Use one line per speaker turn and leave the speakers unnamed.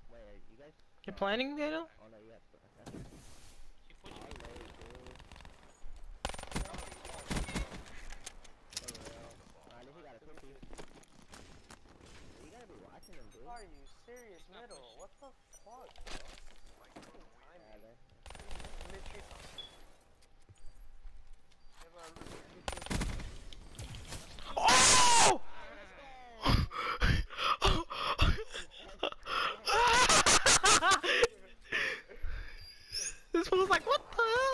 Wait, you guys?
You're planning, Daniel?
Oh no, you have. Okay.
Tipo
Oh,
de.
late, dude. For real. At least he got a cookie. You gotta be watching him, dude.
Are you serious?
He's not
Middle?
pushing.
What the fuck, bro? Fucking
Yeah,
timing.
they.
Mid-tree.
Oh! This one was like, what the hell?